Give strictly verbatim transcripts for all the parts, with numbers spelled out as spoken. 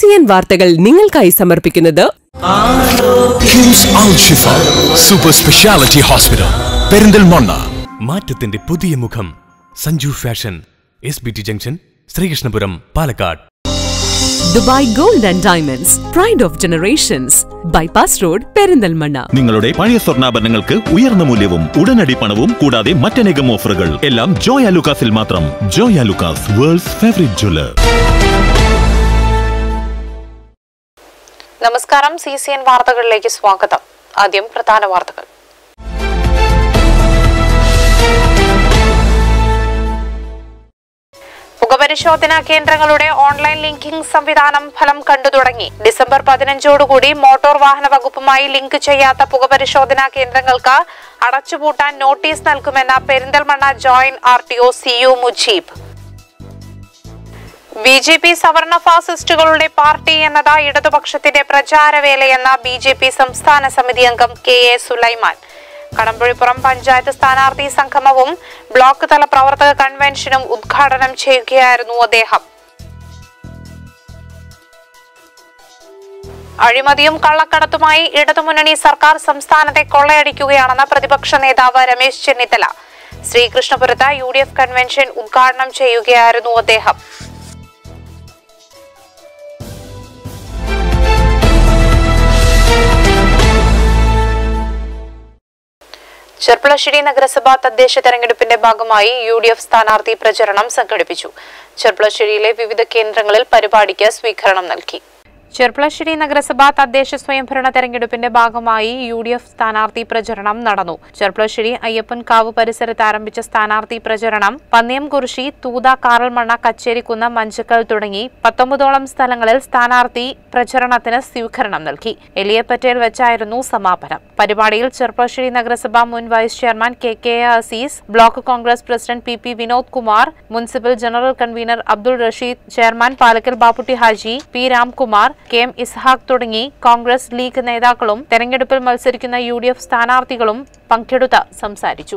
സിസിഎൻ വാർത്തകൾ നിങ്ങൾക്കായി സമർപ്പിക്കുന്നത് KIMS Al Shifa super speciality hospital Perinthalmanna. മാറ്റത്തിന്റെ പുതിയ മുഖം Sanju fashion, S B T junction, Sreekrishnapuram, Palakkad. Dubai gold and diamonds, pride of generations, bypass road, Perinthalmanna. നിങ്ങളുടെ പഴയ സ്വർണ്ണാഭരണങ്ങൾക്ക് ഉയർന്ന മൂല്യവും ഉടനടി പണവും കൂടാതെ മറ്റനേകം ഓഫറുകൾ എല്ലാം ജോയ ലൂക്കാസിൽ മാത്രം. Joyalukkas, world's favourite jeweller. നമസ്കാരം, സി സി എൻ വാർത്തകളിലേക്ക് സ്വാഗതം. ആദ്യം പ്രധാന വാർത്തകൾ. പുകപരിശോധനാ കേന്ദ്രങ്ങളുടെ ഓൺലൈൻ ലിങ്കിംഗ് സംവിധാനം ഫലം കണ്ടു തുടങ്ങി. ഡിസംബർ പതിനഞ്ചോടുകൂടി മോട്ടോർ വാഹന വകുപ്പുമായി ലിങ്ക് ചെയ്യാത്ത പുകപരിശോധനാ കേന്ദ്രങ്ങൾക്ക് അടച്ചുപൂട്ടാൻ നോട്ടീസ് നൽകുമെന്ന Perinthalmanna joint R T O C U Mujeeb. B J P സവർണ ഫാസിസ്റ്റുകളുടെ പാർട്ടി എന്നത് ഇടതുപക്ഷത്തിന്റെ പ്രചാരവേലയെന്ന ബി ജെ പി സംസ്ഥാന സമിതി അംഗം കെ എ സുലൈമാൻ. കടമ്പുഴിപ്പുറം പഞ്ചായത്ത് സ്ഥാനാർത്ഥി സംഗമവും ബ്ലോക്ക് തല പ്രവർത്തക കൺവെൻഷനും ഉദ്ഘാടനം ചെയ്യുകയായിരുന്നു അദ്ദേഹം. അഴിമതിയും കള്ളക്കടത്തുമായി ഇടതുമുന്നണി സർക്കാർ സംസ്ഥാനത്തെ കൊള്ളയടിക്കുകയാണെന്ന് പ്രതിപക്ഷ നേതാവ് രമേശ് ചെന്നിത്തല. ശ്രീകൃഷ്ണപുരത്ത് യു ഡി എഫ് കൺവെൻഷൻ ഉദ്ഘാടനം ചെയ്യുകയായിരുന്നു അദ്ദേഹം. ചെർപ്പളശ്ശേരി നഗരസഭാ തദ്ദേശ തെരഞ്ഞെടുപ്പിന്റെ ഭാഗമായി യു ഡി എഫ് സ്ഥാനാർത്ഥി പ്രചരണം സംഘടിപ്പിച്ചു. ചെർപ്പളശ്ശേരിയിലെ വിവിധ കേന്ദ്രങ്ങളിൽ പരിപാടിക്ക് സ്വീകരണം നൽകി. ചെർപ്പളശ്ശേരി നഗരസഭാ തദ്ദേശ സ്വയംഭരണ തെരഞ്ഞെടുപ്പിന്റെ ഭാഗമായി യു ഡി എഫ് സ്ഥാനാർത്ഥി പ്രചരണം നടന്നു. ചെർപ്പളശ്ശേരി അയ്യപ്പൻകാവ് പരിസരത്ത് ആരംഭിച്ച സ്ഥാനാർത്ഥി പ്രചരണം പന്നിയംകുറിശി, തൂത, കാറൽമണ്ണ, കച്ചേരിക്കുന്ന്, മഞ്ചക്കൽ തുടങ്ങി പത്തൊമ്പതോളം സ്ഥലങ്ങളിൽ സ്ഥാനാർത്ഥി പ്രചരണത്തിന് സ്വീകരണം നൽകി. എലിയപ്പറ്റയിൽ വെച്ചായിരുന്നു സമാപനം. പരിപാടിയിൽ ചെർപ്പളശ്ശേരി നഗരസഭാ മുൻ vice chairman K K Aziz, block Congress president P P Vinod Kumar, municipal general convenor Abdul Rasheed, chairman Palakkal Bapputty Haji, P Ramkumar, K M Ishaq തുടങ്ങി കോൺഗ്രസ് ലീഗ് നേതാക്കളും തെരഞ്ഞെടുപ്പിൽ മത്സരിക്കുന്ന യു ഡി എഫ് സ്ഥാനാർത്ഥികളും പങ്കെടുത്ത് സംസാരിച്ചു.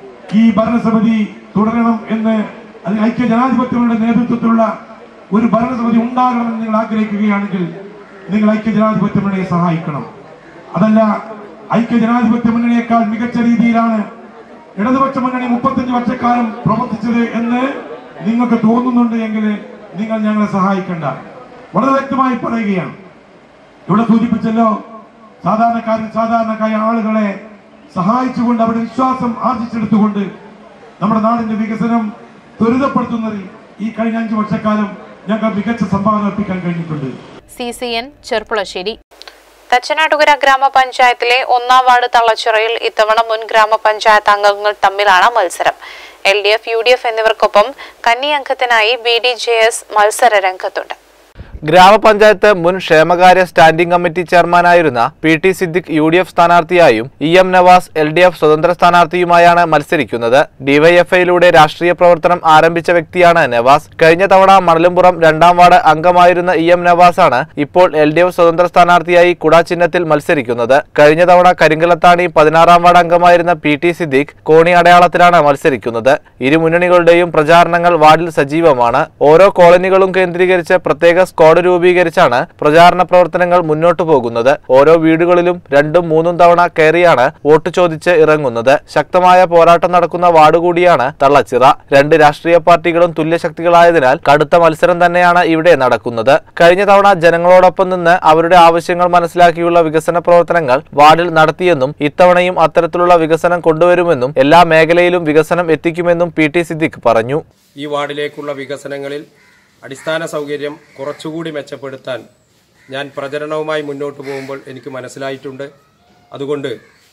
ഈ ഭരണസമിതി തുടരണം എന്ന് ഐക്യ ജനാധിപത്യങ്ങളുടെ നേതൃത്വത്തിലുള്ള ഒരു ഭരണസമിതി ഉണ്ടാകണമെന്ന് നിങ്ങൾ ആഗ്രഹിക്കുകയാണെങ്കിൽ നിങ്ങൾ ഐക്യ ജനാധിപത്യ മുന്നണിയെ സഹായിക്കണം. അതല്ല, ഐക്യ ജനാധിപത്യ മുന്നണിയേക്കാൾ മികച്ച രീതിയിലാണ് ഇടതുപക്ഷ മുന്നണി മുപ്പത്തഞ്ച് വർഷക്കാലം പ്രവർത്തിച്ചത് എന്ന് നിങ്ങൾക്ക് തോന്നുന്നുണ്ട് എങ്കിൽ നിങ്ങൾ ഞങ്ങളെ സഹായിക്കണ്ട. വളരെ വ്യക്തമായി പറയുകയാണ്. ഇവിടെ സൂചിപ്പിച്ചല്ലോ, സാധാരണക്കാരൻ സാധാരണക്കാരായ ആളുകളെ സഹായിച്ചുകൊണ്ട് അവരുടെ വിശ്വാസം ആർജിച്ചെടുത്തുകൊണ്ട് നമ്മുടെ നാടിന്റെ വികസനം ത്വരിതപ്പെടുത്തുന്നതിൽ ഈ കഴിഞ്ഞ അഞ്ചു വർഷക്കാലം ഞങ്ങൾക്ക് മികച്ച സംഭാവന അർപ്പിക്കാൻ കഴിഞ്ഞിട്ടുണ്ട്. C C N Cherpulassery. Thachanattukara ഗ്രാമപഞ്ചായത്തിലെ ഒന്നാം വാർഡ് തള്ളച്ചിറയിൽ ഇത്തവണ മുൻ ഗ്രാമപഞ്ചായത്ത് അംഗങ്ങൾ തമ്മിലാണ് മത്സരം. L D F, U D F എന്നിവർക്കൊപ്പം കന്നി അംഗത്തിനായി ബി ഡി ജെ എസ് മത്സര രംഗത്തുണ്ട്. ഗ്രാമപഞ്ചായത്ത് മുൻ ക്ഷേമകാര്യ സ്റ്റാൻഡിംഗ് കമ്മിറ്റി ചെയർമാനായിരുന്ന P T Siddique U D F സ്ഥാനാർത്ഥിയായും E M Navas L D F സ്വതന്ത്ര സ്ഥാനാർത്ഥിയുമായാണ് മത്സരിക്കുന്നത്. ഡിവൈഎഫ്ഐയിലൂടെ രാഷ്ട്രീയ പ്രവർത്തനം ആരംഭിച്ച വ്യക്തിയാണ് നവാസ്. കഴിഞ്ഞ തവണ മണലുംപുറം രണ്ടാം വാർഡ് അംഗമായിരുന്ന ഇ എം നവാസാണ് ഇപ്പോൾ എൽ ഡി എഫ് സ്വതന്ത്ര സ്ഥാനാർത്ഥിയായി കുടാ ചിഹ്നത്തിൽ മത്സരിക്കുന്നത്. കഴിഞ്ഞ തവണ കരിങ്കലത്താണി പതിനാറാം വാർഡ് അംഗമായിരുന്ന പി ടി സിദ്ദിഖ് കോണി അടയാളത്തിലാണ് മത്സരിക്കുന്നത്. ഇരു മുന്നണികളുടെയും പ്രചാരണങ്ങൾ വാർഡിൽ സജീവമാണ്. ഓരോ കോളനികളും കേന്ദ്രീകരിച്ച് പ്രത്യേക സ്ക്വാഡ് രൂപീകരിച്ചാണ് പ്രചാരണ പ്രവർത്തനങ്ങൾ മുന്നോട്ടു പോകുന്നത്. ഓരോ വീടുകളിലും രണ്ടും മൂന്നും തവണ കയറിയാണ് വോട്ട് ചോദിച്ച് ഇറങ്ങുന്നത്. ശക്തമായ പോരാട്ടം നടക്കുന്ന വാർഡ് കൂടിയാണ് തള്ളച്ചിറ. രണ്ട് രാഷ്ട്രീയ പാർട്ടികളും തുല്യശക്തികളായതിനാൽ കടുത്ത മത്സരം തന്നെയാണ് ഇവിടെ നടക്കുന്നത്. കഴിഞ്ഞ തവണ ജനങ്ങളോടൊപ്പം നിന്ന് അവരുടെ ആവശ്യങ്ങൾ മനസ്സിലാക്കിയുള്ള വികസന പ്രവർത്തനങ്ങൾ വാർഡിൽ നടത്തിയെന്നും ഇത്തവണയും അത്തരത്തിലുള്ള വികസനം കൊണ്ടുവരുമെന്നും എല്ലാ മേഖലയിലും വികസനം എത്തിക്കുമെന്നും പി ടി സിദ്ദിഖ് പറഞ്ഞു. ഈ വാർഡിലേക്കുള്ള വികസനങ്ങളിൽ അടിസ്ഥാന സൗകര്യം കുറച്ചുകൂടി മെച്ചപ്പെടുത്താൻ ഞാൻ പ്രചരണവുമായി മുന്നോട്ട് പോകുമ്പോൾ എനിക്ക് മനസ്സിലായിട്ടുണ്ട്. അതുകൊണ്ട്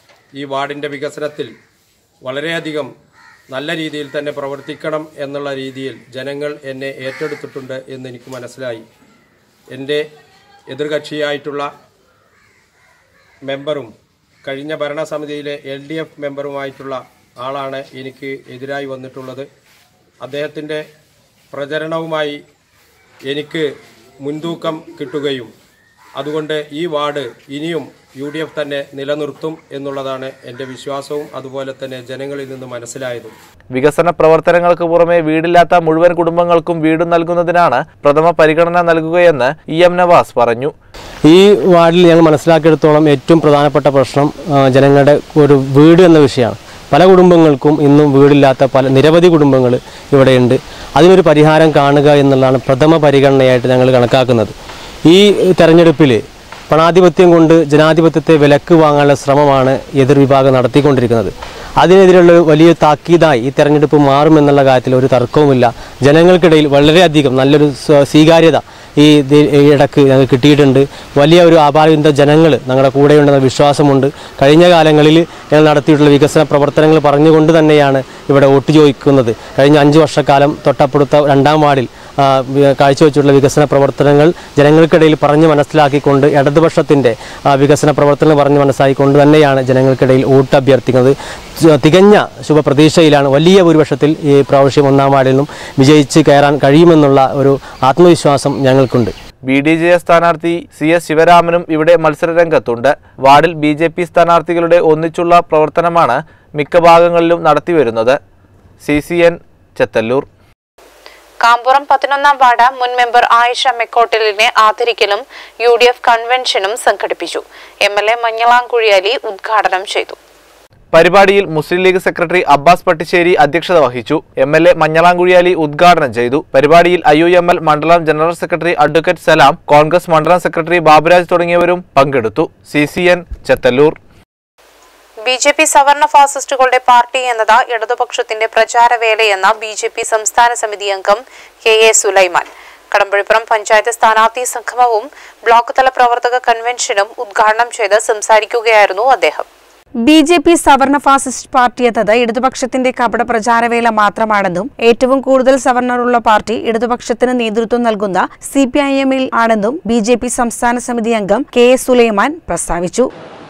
ഈ വാർഡിൻ്റെ വികസനത്തിൽ വളരെയധികം നല്ല രീതിയിൽ തന്നെ പ്രവർത്തിക്കണം എന്നുള്ള രീതിയിൽ ജനങ്ങൾ എന്നെ ഏറ്റെടുത്തിട്ടുണ്ട് എന്ന് എനിക്ക് മനസ്സിലായി. എൻ്റെ എതിർകക്ഷിയായിട്ടുള്ള മെമ്പറും കഴിഞ്ഞ ഭരണസമിതിയിലെ എൽ ഡി എഫ് മെമ്പറുമായിട്ടുള്ള ആളാണ് എനിക്ക് എതിരായി വന്നിട്ടുള്ളത്. അദ്ദേഹത്തിൻ്റെ പ്രചരണവുമായി എനിക്ക് മുൻതൂക്കം കിട്ടുകയും അതുകൊണ്ട് ഈ വാർഡ് ഇനിയും യു ഡി എഫ് തന്നെ നിലനിർത്തും എന്നുള്ളതാണ് എൻ്റെ വിശ്വാസവും അതുപോലെ തന്നെ ജനങ്ങളിൽ നിന്ന് മനസ്സിലായതും. വികസന പ്രവർത്തനങ്ങൾക്ക് പുറമെ വീടില്ലാത്ത മുഴുവൻ കുടുംബങ്ങൾക്കും വീട് നൽകുന്നതിനാണ് പ്രഥമ പരിഗണന നൽകുകയെന്ന് ഇ എം നവാസ് പറഞ്ഞു. ഈ വാർഡിൽ ഞങ്ങൾ മനസ്സിലാക്കിയെടുത്തോളം ഏറ്റവും പ്രധാനപ്പെട്ട പ്രശ്നം ജനങ്ങളുടെ ഒരു വീട് എന്ന വിഷയമാണ്. പല കുടുംബങ്ങൾക്കും ഇന്നും വീടില്ലാത്ത പല നിരവധി കുടുംബങ്ങൾ ഇവിടെയുണ്ട്. അതിനൊരു പരിഹാരം കാണുക എന്നുള്ളതാണ് പ്രഥമ പരിഗണനയായിട്ട് ഞങ്ങൾ കണക്കാക്കുന്നത്. ഈ തെരഞ്ഞെടുപ്പിൽ പണാധിപത്യം കൊണ്ട് ജനാധിപത്യത്തെ വിലക്ക് വാങ്ങാനുള്ള ശ്രമമാണ് എതിർവിഭാഗം നടത്തിക്കൊണ്ടിരിക്കുന്നത്. അതിനെതിരെയുള്ള വലിയ താക്കീതായി ഈ തെരഞ്ഞെടുപ്പ് മാറുമെന്നുള്ള കാര്യത്തിൽ ഒരു തർക്കവുമില്ല. ജനങ്ങൾക്കിടയിൽ വളരെയധികം നല്ലൊരു സ്വീകാര്യത ഈ ഇടയ്ക്ക് ഞങ്ങൾ കിട്ടിയിട്ടുണ്ട്. വലിയ ഒരു ആപാലവൃന്ദ ജനങ്ങൾ ഞങ്ങളുടെ കൂടെയുണ്ടെന്ന വിശ്വാസമുണ്ട്. കഴിഞ്ഞ കാലങ്ങളിൽ ഞങ്ങൾ നടത്തിയിട്ടുള്ള വികസന പ്രവർത്തനങ്ങൾ പറഞ്ഞുകൊണ്ട് തന്നെയാണ് ഇവിടെ വോട്ട് ചോദിക്കുന്നത്. കഴിഞ്ഞ അഞ്ച് വർഷക്കാലം തൊട്ടപ്പുറത്ത രണ്ടാം വാർഡിൽ കാഴ്ചവെച്ചിട്ടുള്ള വികസന പ്രവർത്തനങ്ങൾ ജനങ്ങൾക്കിടയിൽ പറഞ്ഞ് മനസ്സിലാക്കിക്കൊണ്ട് ഇടതുപക്ഷത്തിൻ്റെ വികസന പ്രവർത്തനങ്ങൾ പറഞ്ഞ് മനസ്സിലാക്കിക്കൊണ്ട് തന്നെയാണ് ജനങ്ങൾക്കിടയിൽ വോട്ട് അഭ്യർത്ഥിക്കുന്നത്. തികഞ്ഞ ശുഭപ്രതീക്ഷയിലാണ് വലിയ ഭൂരിപക്ഷത്തിൽ ഈ പ്രാവശ്യം ഒന്നാം വാർഡിൽ നിന്നും വിജയിച്ച് കയറാൻ കഴിയുമെന്നുള്ള ഒരു ആത്മവിശ്വാസം ഞങ്ങൾക്കുണ്ട്. ബി ഡി ജെ എസ് സ്ഥാനാർത്ഥി സി എസ് ശിവരാമനും ഇവിടെ മത്സരരംഗത്തുണ്ട്. വാർഡിൽ ബി ജെ പി സ്ഥാനാർത്ഥികളുടെ ഒന്നിച്ചുള്ള പ്രവർത്തനമാണ് മിക്ക ഭാഗങ്ങളിലും നടത്തിവരുന്നത്. C C N Chethallur. Kampuram പതിനൊന്നാം വാർഡ് മുൻ മെമ്പർ ആയിഷ മെക്കോട്ടലിനെ ആദരിക്കലും യു ഡി എഫ് കൺവെൻഷനും സംഘടിപ്പിച്ചു. എം എൽ എ മഞ്ഞളാംകുഴിയാലി ഉദ്ഘാടനം ചെയ്തു. പരിപാടിയിൽ മുസ്ലിം ലീഗ് സെക്രട്ടറി അബ്ബാസ് പട്ടിശ്ശേരി അധ്യക്ഷത വഹിച്ചു. എം എൽ എ മഞ്ഞളാംകുഴിയാലി ഉദ്ഘാടനം ചെയ്തു. പരിപാടിയിൽ ഐ യു എം എൽ മണ്ഡലം general secretary advocate Salam, Congress മണ്ഡലം സെക്രട്ടറി ബാബുരാജ് തുടങ്ങിയവരും പങ്കെടുത്തു. C C N Chethallur. B J P സവർണ ഫാസിസ്റ്റുകളുടെ പാർട്ടി എന്നത് ഇടതുപക്ഷത്തിന്റെ പ്രചാരവേലയെന്ന ബി ജെ പി സംസ്ഥാന സമിതി അംഗം കെ എ സുലൈമാൻ കടമ്പഴിപ്പുറം പഞ്ചായത്ത് സ്ഥാനാർത്ഥി സംഗമവും ബ്ലോക്ക് തല പ്രവർത്തക കൺവെൻഷനും ഉദ്ഘാടനം ചെയ്ത് സംസാരിക്കുകയായിരുന്നു അദ്ദേഹം. ബി ജെ പി സവർണ ഫാസിസ്റ്റ് പാർട്ടി എന്നത് ഇടതുപക്ഷത്തിന്റെ കപട പ്രചാരവേല മാത്രമാണെന്നും ഏറ്റവും കൂടുതൽ സവർണറുള്ള പാർട്ടി ഇടതുപക്ഷത്തിന് നേതൃത്വം നൽകുന്ന സി പി ഐ എമ്മിൽ ആണെന്നും ബി ജെ പി സംസ്ഥാന സമിതി അംഗം കെ എ സുലൈമാൻ പ്രസ്താവിച്ചു.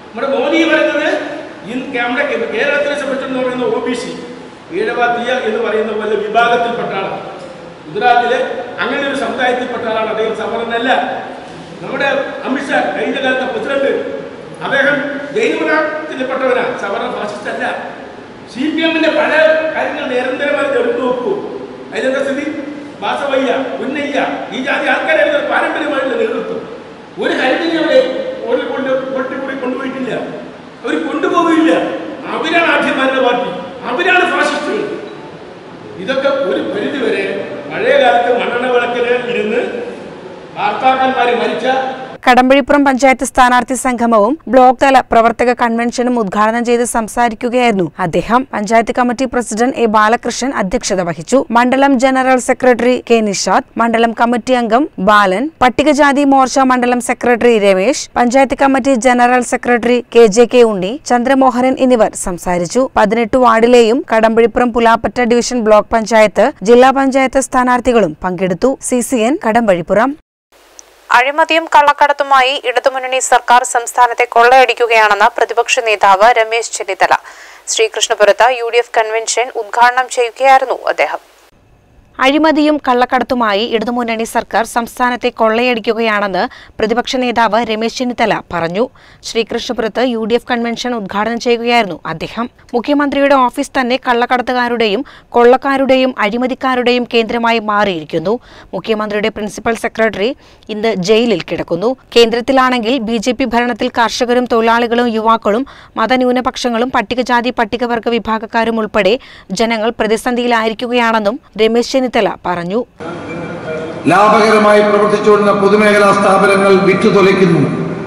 കേരളത്തിനെ സംബന്ധിച്ചെന്ന് പറയുന്ന ഒ ബി സി ഈഴവ തീയ എന്ന് പറയുന്ന പോലെ വിഭാഗത്തിൽപ്പെട്ട ആളാണ്. ഗുജറാത്തിലെ അങ്ങനെ ഒരു സമുദായത്തിൽപ്പെട്ട ആളാണ് അദ്ദേഹം. സവർണനല്ല. നമ്മുടെ അമിത്ഷാ കഴിഞ്ഞ കാലത്തെ പ്രസിഡന്റ് അദ്ദേഹം ജൈനമതത്തിൽപ്പെട്ടവനാണ്. സവർണ ഫാസിസ്റ്റ് അല്ല. സി പി എമ്മിന്റെ പല കാര്യങ്ങൾ നിരന്തരമായി എടുത്തു നോക്കൂ. അതിനെന്താ സ്ഥിതി? വാസവയ്യ, ഉന്നയ്യ, ഈ ജാതി ആൾക്കാരായിരുന്നു പാരമ്പര്യമായിട്ടുള്ള നേതൃത്വം. ഒരു ഹരിതനെ അവിടെ ഓടി കൊണ്ട് ഒട്ടിക്കൂടി കൊണ്ടുപോയിട്ടില്ല. അവർ കൊണ്ടുപോകില്ല. അവരാണ് ആദ്യമാരുടെ പാർട്ടി, അവരാണ് ഫാസിസ്റ്റുകൾ. ഇതൊക്കെ ഒരു പരിധി വരെ പഴയ കാലത്ത് മണ്ണെണ്ണ വിളക്കിന് ഇരുന്ന് വാർത്താക്കന്മാര് മരിച്ച കടമ്പഴിപ്പുറം പഞ്ചായത്ത് സ്ഥാനാർത്ഥി സംഗമവും ബ്ലോക്ക് തല പ്രവർത്തക കൺവെൻഷനും ഉദ്ഘാടനം ചെയ്ത് സംസാരിക്കുകയായിരുന്നു അദ്ദേഹം. Panchayat committee president A Balakrishnan അധ്യക്ഷത വഹിച്ചു. മണ്ഡലം ജനറൽ സെക്രട്ടറി കെ നിഷാദ്, മണ്ഡലം കമ്മിറ്റി അംഗം ബാലൻ, പട്ടികജാതി മോർച്ച മണ്ഡലം secretary Ramesh, panchayat committee general secretary K J K Unni, Chandramohanan എന്നിവർ സംസാരിച്ചു. പതിനെട്ട് വാർഡിലെയും കടമ്പഴിപ്പുറം പുലാപ്പറ്റ ഡിവിഷൻ ബ്ലോക്ക് പഞ്ചായത്ത്, ജില്ലാ പഞ്ചായത്ത് സ്ഥാനാർത്ഥികളും പങ്കെടുത്തു. C C N Kadampazhipuram. അഴിമതിയും കള്ളക്കടത്തുമായി ഇടതുമുന്നണി സർക്കാർ സംസ്ഥാനത്തെ കൊള്ളയടിക്കുകയാണെന്ന് പ്രതിപക്ഷ നേതാവ് രമേശ് ചെന്നിത്തല ശ്രീകൃഷ്ണപുരത്ത് യു ഡി എഫ് കൺവെൻഷൻ ഉദ്ഘാടനം ചെയ്യുകയായിരുന്നു അദ്ദേഹം. അഴിമതിയും കള്ളക്കടത്തുമായി ഇടതുമുന്നണി സർക്കാർ സംസ്ഥാനത്തെ കൊള്ളയടിക്കുകയാണെന്ന് പ്രതിപക്ഷ നേതാവ് രമേശ് ചെന്നിത്തല പറഞ്ഞു. ശ്രീകൃഷ്ണപുരത്ത് യു ഡി എഫ് കൺവെൻഷൻ ഉദ്ഘാടനം ചെയ്യുകയായിരുന്നു അദ്ദേഹം. മുഖ്യമന്ത്രിയുടെ ഓഫീസ് തന്നെ കള്ളക്കടത്തുകാരുടെയും കൊള്ളക്കാരുടെയും അഴിമതിക്കാരുടെയും കേന്ദ്രമായി മാറിയിരിക്കുന്നു. മുഖ്യമന്ത്രിയുടെ പ്രിൻസിപ്പൽ സെക്രട്ടറി ഇന്ന് ജയിലിൽ കിടക്കുന്നു. കേന്ദ്രത്തിലാണെങ്കിൽ ബി ജെ പി ഭരണത്തിൽ കർഷകരും തൊഴിലാളികളും യുവാക്കളും മതന്യൂനപക്ഷങ്ങളും പട്ടികജാതി പട്ടികവർഗ വിഭാഗക്കാരും ഉൾപ്പെടെ ജനങ്ങൾ പ്രതിസന്ധിയിലായിരിക്കുകയാണെന്നും രമേശ് ചെന്നിത്തല പറഞ്ഞു. ലാഭകരമായി പ്രവർത്തിച്ചുകൊണ്ടിരുന്ന പൊതുമേഖലാ സ്ഥാപനങ്ങൾ വിറ്റുതൊലയ്ക്കുന്നു.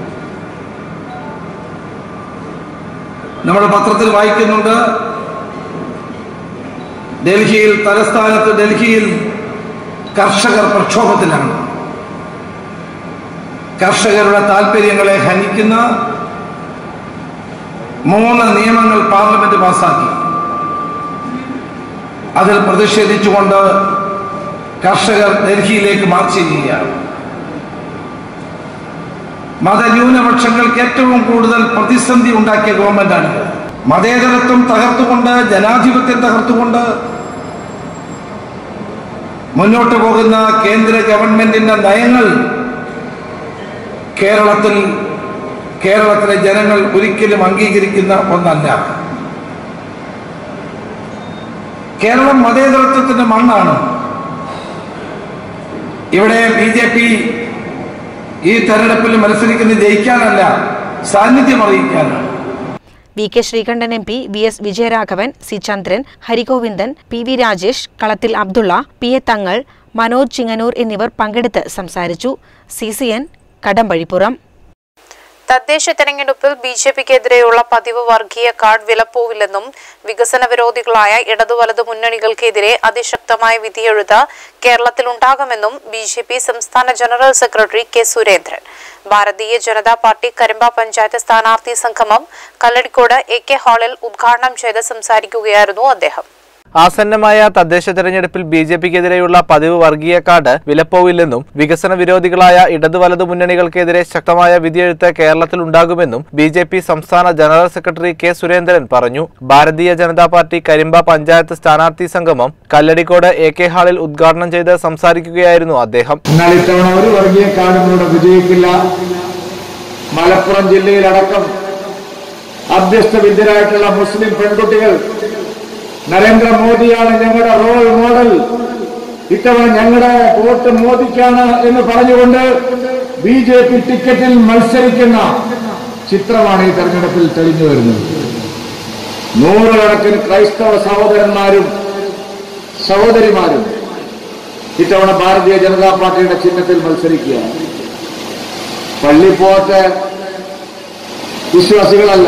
നമ്മുടെ പത്രത്തിൽ വായിക്കുന്നുണ്ട്, ഡൽഹിയിൽ തലസ്ഥാനത്ത് ഡൽഹിയിൽ കർഷകർ പ്രക്ഷോഭത്തിലാണ്. കർഷകരുടെ താൽപര്യങ്ങളെ ഹനിക്കുന്ന മൂന്ന് നിയമങ്ങൾ പാർലമെന്റ് പാസാക്കി. അതിൽ പ്രതിഷേധിച്ചുകൊണ്ട് കർഷകർ ഡൽഹിയിലേക്ക് മാർച്ച് ചെയ്യുകയാണ്. മതന്യൂനപക്ഷങ്ങൾക്ക് ഏറ്റവും കൂടുതൽ പ്രതിസന്ധി ഉണ്ടാക്കിയ ഗവൺമെന്റാണിത്. മതേതരത്വം തകർത്തുകൊണ്ട്, ജനാധിപത്യം തകർത്തുകൊണ്ട് മുന്നോട്ട് പോകുന്ന കേന്ദ്ര ഗവൺമെന്റിന്റെ നയങ്ങൾ കേരളത്തിൽ കേരളത്തിലെ ജനങ്ങൾ ഒരിക്കലും അംഗീകരിക്കുന്ന ഒന്നല്ല. കേരളം മതേതരത്വത്തിന്റെ മണ്ണാണ്. ഇവിടെ ബി ജെ പി ഈ തെരഞ്ഞെടുപ്പിൽ മത്സരിക്കുന്നത് ജയിക്കാനല്ല, സാന്നിധ്യം അറിയിക്കാനാണ്. V K Sreekandan M P, V S Vijayaraghavan, C Chandran, Harigovindan, P V Rajesh, Kalathil Abdullah, P A തങ്ങൾ, മനോജ് ചിങ്ങനൂർ എന്നിവർ പങ്കെടുത്ത് സംസാരിച്ചു. C C N Kadampazhipuram. തദ്ദേശ തെരഞ്ഞെടുപ്പിൽ ബി ജെ പിക്കെതിരെയുള്ള പതിവ് വർഗീയ കാർഡ് വിലപ്പോവില്ലെന്നും വികസന വിരോധികളായ ഇടതു വലതു മുന്നണികൾക്കെതിരെ അതിശക്തമായ വിധിയെഴുത്ത് കേരളത്തിലുണ്ടാകുമെന്നും ബി ജെ പി സംസ്ഥാന general secretary K Surendran. Bharatiya Janata party Karimba panchayat സ്ഥാനാർത്ഥി സംഗമം കല്ലടിക്കോട് എ കെ ഹാളിൽ ഉദ്ഘാടനം ചെയ്ത് സംസാരിക്കുകയായിരുന്നു അദ്ദേഹം. ആസന്നമായ തദ്ദേശ തെരഞ്ഞെടുപ്പിൽ ബി ജെ പിക്കെതിരെയുള്ള പതിവ് വർഗീയ കാർഡ് വിലപ്പോവില്ലെന്നും വികസന വിരോധികളായ ഇടതു വലതു മുന്നണികൾക്കെതിരെ ശക്തമായ വിധിയെഴുത്ത് കേരളത്തിലുണ്ടാകുമെന്നും ബി ജെ പി സംസ്ഥാന ജനറൽ സെക്രട്ടറി കെ സുരേന്ദ്രൻ പറഞ്ഞു. ഭാരതീയ ജനതാ പാർട്ടി കരിമ്പ പഞ്ചായത്ത് സ്ഥാനാർത്ഥി സംഗമം കല്ലടിക്കോട് എ കെ ഹാളിൽ ഉദ്ഘാടനം ചെയ്ത് സംസാരിക്കുകയായിരുന്നു അദ്ദേഹം. എന്നാൽ ഇത്തവണ ഒരു വർഗീയ കാർഡും ഇവിടെ വിജയിക്കില്ല. മലപ്പുറം ജില്ലയിലടക്കം അഭ്യസ്തവിദ്യരായിട്ടുള്ള മുസ്ലിം പെൺകുട്ടികൾ നരേന്ദ്രമോദിയാണ് ഞങ്ങളുടെ റോൾ മോഡൽ, ഇത്തവണ ഞങ്ങളുടെ വോട്ട് മോദിക്കാണ് എന്ന് പറഞ്ഞുകൊണ്ട് ബി ജെ പി ടിക്കറ്റിൽ മത്സരിക്കുന്ന ചിത്രമാണ് ഈ തെരഞ്ഞെടുപ്പിൽ തെളിഞ്ഞു വരുന്നത്. നൂറുകണക്കിന് ക്രൈസ്തവ സഹോദരന്മാരും സഹോദരിമാരും ഇത്തവണ ഭാരതീയ ജനതാ പാർട്ടിയുടെ ചിഹ്നത്തിൽ മത്സരിക്കുകയാണ്. പള്ളിപ്പോത്തെ വിശ്വാസികളല്ല,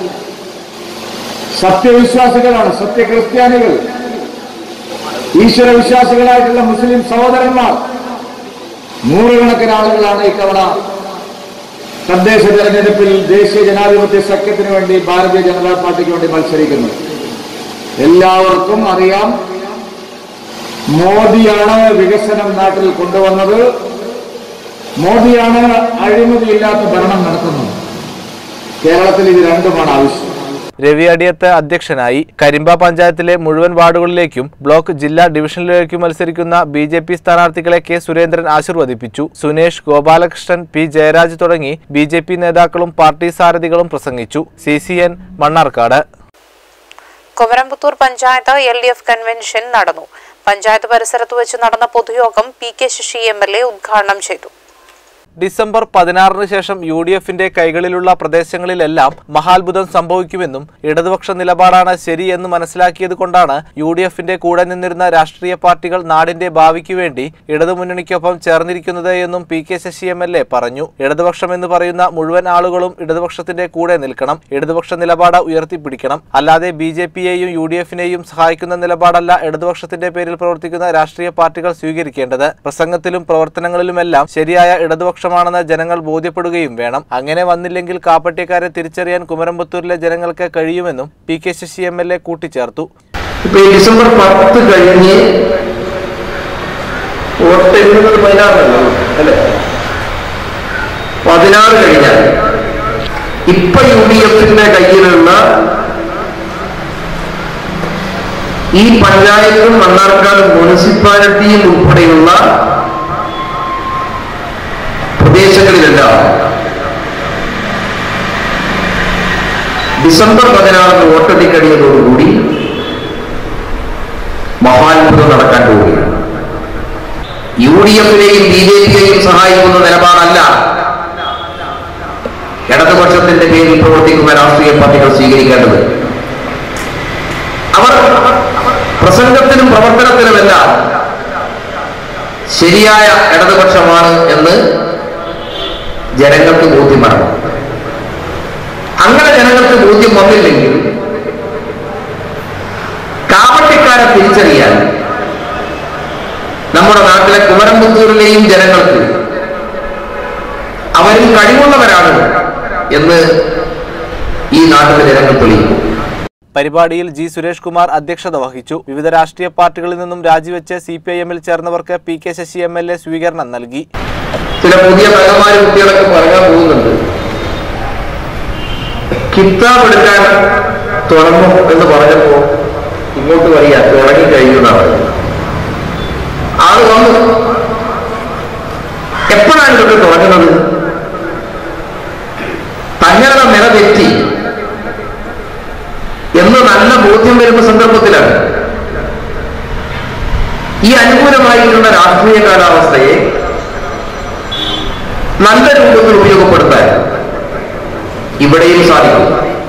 സത്യവിശ്വാസികളാണ്, സത്യക്രിസ്ത്യാനികൾ, ഈശ്വര വിശ്വാസികളായിട്ടുള്ള മുസ്ലിം സഹോദരന്മാർ. നൂറുകണക്കിന് ആളുകളാണ് ഇത്തവണ തദ്ദേശ തെരഞ്ഞെടുപ്പിൽ ദേശീയ ജനാധിപത്യ സഖ്യത്തിന് വേണ്ടി ഭാരതീയ ജനതാ പാർട്ടിക്ക് വേണ്ടി മത്സരിക്കുന്നത്. എല്ലാവർക്കും അറിയാം, മോദിയാണ് വികസനം നാട്ടിൽ കൊണ്ടുവന്നത്, മോദിയാണ് അഴിമതിയില്ലാത്ത ഭരണം നടത്തുന്നത്. കേരളത്തിൽ ഇത് രണ്ടുമാണ് ആവശ്യം. രവി അടിയത്ത് അധ്യക്ഷനായി. കരിമ്പ പഞ്ചായത്തിലെ മുഴുവൻ വാർഡുകളിലേക്കും ബ്ലോക്ക് ജില്ലാ ഡിവിഷനിലേക്കും മത്സരിക്കുന്ന ബി ജെ പി സ്ഥാനാർത്ഥികളെ കെ സുരേന്ദ്രൻ ആശീർവദിപ്പിച്ചു. സുനേഷ്, ഗോപാലകൃഷ്ണൻ, പി ജയരാജ് തുടങ്ങി ബി ജെ പി നേതാക്കളും പാർട്ടി സാരഥികളും പ്രസംഗിച്ചു. C C N Mannarkkad. Kumaramputhur panchayat L D F convention നടന്നു. പഞ്ചായത്ത് പരിസരത്ത് വെച്ച് നടന്ന പൊതുയോഗം P K Sasi M L A ഉദ്ഘാടനം ചെയ്തു. ഡിസംബർ പതിനാറിന് ശേഷം യു ഡി എഫിന്റെ കൈകളിലുള്ള പ്രദേശങ്ങളിലെല്ലാം മഹാത്ഭുതം സംഭവിക്കുമെന്നും ഇടതുപക്ഷ നിലപാടാണ് ശരിയെന്ന് മനസ്സിലാക്കിയത് കൊണ്ടാണ് യു ഡി എഫിന്റെ കൂടെ നിന്നിരുന്ന രാഷ്ട്രീയ പാർട്ടികൾ നാടിന്റെ ഭാവിക്കു വേണ്ടി ഇടതുമുന്നണിക്കൊപ്പം ചേർന്നിരിക്കുന്നത് എന്നും P K Sasi M L A പറഞ്ഞു. ഇടതുപക്ഷമെന്ന് പറയുന്ന മുഴുവൻ ആളുകളും ഇടതുപക്ഷത്തിന്റെ കൂടെ നിൽക്കണം, ഇടതുപക്ഷ നിലപാട് ഉയർത്തിപ്പിടിക്കണം. അല്ലാതെ ബി ജെ പിയെയും യു ഡി എഫിനെയും സഹായിക്കുന്ന നിലപാടല്ല ഇടതുപക്ഷത്തിന്റെ പേരിൽ പ്രവർത്തിക്കുന്ന രാഷ്ട്രീയ പാർട്ടികൾ സ്വീകരിക്കേണ്ടത്. പ്രസംഗത്തിലും പ്രവർത്തനങ്ങളിലുമെല്ലാം ശരിയായ ഇടതുപക്ഷ ാണെന്ന് ജനങ്ങൾ ബോധ്യപ്പെടുകയും വേണം. അങ്ങനെ വന്നില്ലെങ്കിൽ കാപ്പട്യക്കാരെ തിരിച്ചറിയാൻ കുമരമ്പത്തൂരിലെ ജനങ്ങൾക്ക് കഴിയുമെന്നും P K Sasi M L A കൂട്ടിച്ചേർത്തു. ഡിസംബർ പത്ത് കഴിഞ്ഞ് വോട്ടെണ്ണുന്നത് പതിനാറല്ലോ അല്ലെ, പതിനാറ് കഴിഞ്ഞാൽ ഇപ്പൊ യു ഡി എഫിന്റെ കയ്യിലുള്ള ഈ പഞ്ചായത്തും മണ്ണാർക്കാട് മുനിസിപ്പാലിറ്റിയും ഉൾപ്പെടെയുള്ള പ്രദേശങ്ങളിലെല്ലാം ഡിസംബർ പതിനാറിന് വോട്ടെണ്ണിക്കഴിയുന്നതോടുകൂടി മഹാത്ഭുതം നടക്കാൻ പോവുകയാണ്. യു ഡി എഫിനെയും ബി ജെ പിയെയും സഹായിക്കുന്ന നിലപാടല്ല ഇടതുപക്ഷത്തിന്റെ പേരിൽ പ്രവർത്തിക്കുന്ന രാഷ്ട്രീയ പാർട്ടികൾ സ്വീകരിക്കേണ്ടത്. അവർ പ്രസംഗത്തിനും പ്രവർത്തനത്തിനുമെല്ലാം ശരിയായ ഇടതുപക്ഷമാണ് എന്ന് ജനങ്ങൾക്ക് ബോധ്യം വരണം. അങ്ങനെ ജനങ്ങൾക്ക് ബോധ്യം വന്നില്ലെങ്കിൽ കാപട്യക്കാരെ തിരിച്ചറിയാൻ നമ്മുടെ നാട്ടിലെ കുമരമ്പത്തൂരിലെയും ജനങ്ങൾക്ക് അവരിൽ കഴിവുള്ളവരാണ് എന്ന് ഈ നാട്ടിലെ ജനങ്ങൾ തെളിയിക്കും. പരിപാടിയിൽ ജി സുരേഷ് കുമാർ അധ്യക്ഷത വഹിച്ചു. വിവിധ രാഷ്ട്രീയ പാർട്ടികളിൽ നിന്നും രാജിവെച്ച് സി പി ഐ എമ്മിൽ ചേർന്നവർക്ക് P K Sasi M L A സ്വീകരണം നൽകി. ചില പുതിയ പകമാര് കുട്ടികളൊക്കെ പറയാൻ പോകുന്നുണ്ട്, കിതാബ് എടുക്കാൻ തുടങ്ങും എന്ന് പറഞ്ഞപ്പോ ഇങ്ങോട്ട് പറയാ തുടങ്ങി കഴിയുന്നതാണ്. ആള് വന്നു. എപ്പോഴാണ് ഇതൊക്കെ തുടങ്ങുന്നത്? ചോദ്യം വരുന്ന സന്ദർഭത്തിലാണ് ഈ അനുകൂലമായിട്ടുള്ള രാഷ്ട്രീയ കാലാവസ്ഥയെ നല്ല രൂപത്തിൽ ഉപയോഗപ്പെടുത്താൻ ഇവിടെയും സാധിക്കും.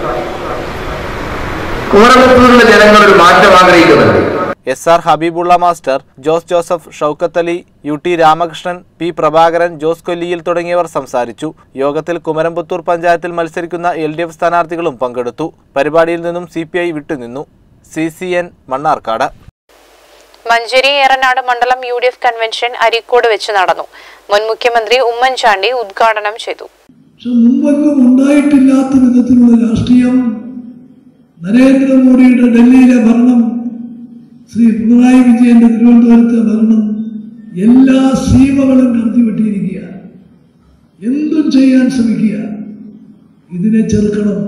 കുമരകത്തുള്ള ജനങ്ങൾ ഒരു മാറ്റം ആഗ്രഹിക്കുന്നുണ്ട്. S R Habibulla master, Jose Joseph, Shoukath Ali, U T Ramakrishnan, P Prabhakaran, Jose Kolliyil തുടങ്ങിയവർ സംസാരിച്ചു. യോഗത്തിൽ കുമരംപുത്തൂർ പഞ്ചായത്തിൽ മത്സരിക്കുന്ന എൽ ഡി എഫ് സ്ഥാനാർത്ഥികളും പങ്കെടുത്തു. പരിപാടിയിൽ നിന്നും സി പി ഐ വിട്ടുനിന്നു. C C N Mannarkkad. Manjeri Eranad മണ്ഡലം U D F convention Areekode വെച്ച് നടന്നു. മുൻ മുഖ്യമന്ത്രി ഉമ്മൻചാണ്ടി ഉദ്ഘാടനം ചെയ്തു. മുമ്പൊന്നും ഉണ്ടായിട്ടില്ലാത്ത വിധത്തിലുള്ള രാഷ്ട്രീയം നരേന്ദ്രമോദിയുടെ ഡൽഹിയിലെ ഭരണം, ശ്രീ പിണറായി വിജയന്റെ തിരുവനന്തപുരത്തെ ഭരണം എല്ലാ സീമകളും കടത്തിവിട്ടിരിക്കുക. എന്തും ചെയ്യാൻ ശ്രമിക്കുക. ഇതിനെ ചെറുക്കണം.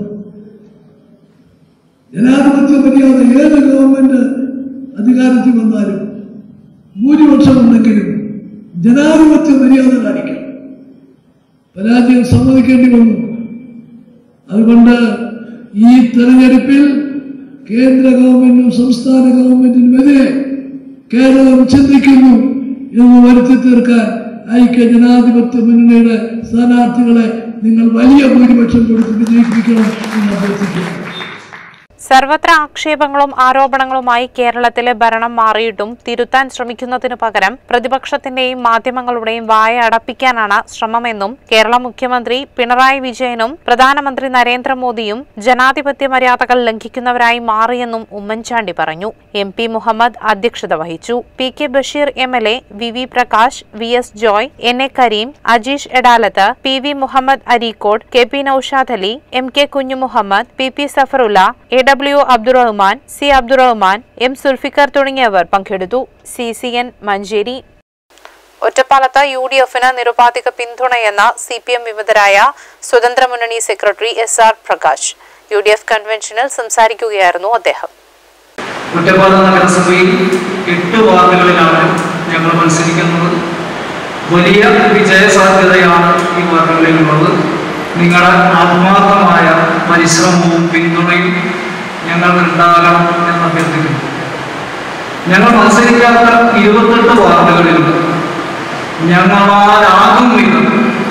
ജനാധിപത്യ മര്യാദ ഏത് ഗവൺമെന്റ് അധികാരത്തിൽ വന്നാലും ഭൂരിപക്ഷം ഉണ്ടെങ്കിലും ജനാധിപത്യ മര്യാദ കാണിക്കണം. പരാജയം സമ്മതിക്കേണ്ടി വന്നു. അതുകൊണ്ട് ഈ തെരഞ്ഞെടുപ്പിൽ കേന്ദ്ര ഗവൺമെന്റിനും സംസ്ഥാന ഗവൺമെന്റിനുമെതിരെ കേരളം ചിന്തിക്കുന്നു എന്ന് വരുത്തി തീർക്കാൻ ഐക്യ ജനാധിപത്യ മുന്നണിയുടെ സ്ഥാനാർത്ഥികളെ നിങ്ങൾ വലിയ ഭൂരിപക്ഷം കൊടുത്ത് വിജയിപ്പിക്കണം എന്ന് അഭ്യർത്ഥിക്കുന്നു. സർവത്ര ആക്ഷേപങ്ങളും ആരോപണങ്ങളുമായി കേരളത്തിലെ ഭരണം മാറിയിട്ടും തിരുത്താൻ ശ്രമിക്കുന്നതിനു പകരം പ്രതിപക്ഷത്തിന്റെയും മാധ്യമങ്ങളുടെയും വായ അടപ്പിക്കാനാണ് ശ്രമമെന്നും കേരള മുഖ്യമന്ത്രി പിണറായി വിജയനും പ്രധാനമന്ത്രി നരേന്ദ്രമോദിയും ജനാധിപത്യ മര്യാദകൾ ലംഘിക്കുന്നവരായി മാറിയെന്നും ഉമ്മൻചാണ്ടി പറഞ്ഞു. എം പി മുഹമ്മദ് അധ്യക്ഷത വഹിച്ചു. P K Basheer M L A, V V Prakash, V S Joy, N A Kareem, Ajeesh Edalath, P V Muhammad Areekode, K P Noushad Ali, M K Kunju Muhammad, P P Safarulla, A W Abdurahman, C Abdurahman, M Sulfikar തുടങ്ങിയവർ പങ്കെടുത്തു. C C N Manjeri. ഒറ്റപ്പാലത്ത് യു ഡി എഫിന് നിരുപാധിക പിന്തുണയെന്ന സി പി എം വിമതരായ സ്വതന്ത്ര മുന്നണി secretary S R Prakash. U D F കൺവെൻഷനിൽ സംസാരിക്കുകയായിരുന്നു അദ്ദേഹം. ഒറ്റപ്പാലം നഗരസഭയിൽ എട്ട് വാർഡുകളിലാണ് ഞങ്ങൾ മത്സരിക്കുന്നത്. വലിയ വിജയ സാധ്യതയാണ് ഈ വാർഡുകളിലുള്ളത്. നിങ്ങളുടെ ആത്മാർത്ഥമായ പരിശ്രമവും പിന്തുണയും ഞങ്ങൾക്ക് ഉണ്ടാകണം എന്ന് അഭ്യർത്ഥിക്കുന്നു. ഞങ്ങൾ മത്സരിക്കാത്ത ഇരുപത്തെട്ട് വാർഡുകളിലുണ്ട്. ഞങ്ങളാലാകും വിധം